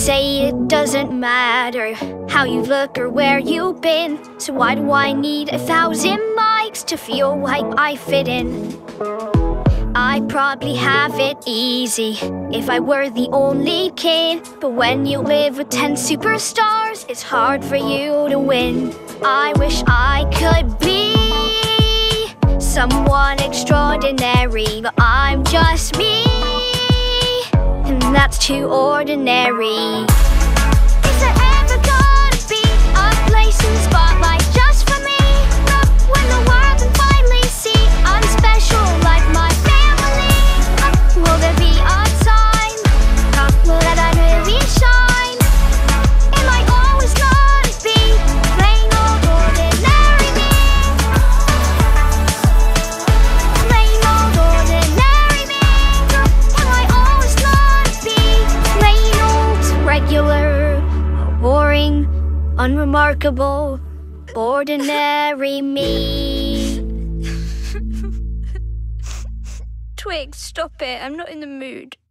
say it doesn't matter how you look or where you've been. So why do I need 1,000 mics to feel like I fit in? I'd probably have it easy if I were the only kid. But when you live with 10 superstars, it's hard for you to win. I wish I could be someone extraordinary, but I'm just me, and that's too ordinary. Is there ever gonna be a place in the spotlight just for me? When the world can finally see I'm special like my family. Will there be a time that I really shine? Am I always gonna be plain old ordinary me? Plain old ordinary me. Am I always gonna be plain old regular, boring, unremarkable, ordinary me? Twig, stop it. I'm not in the mood.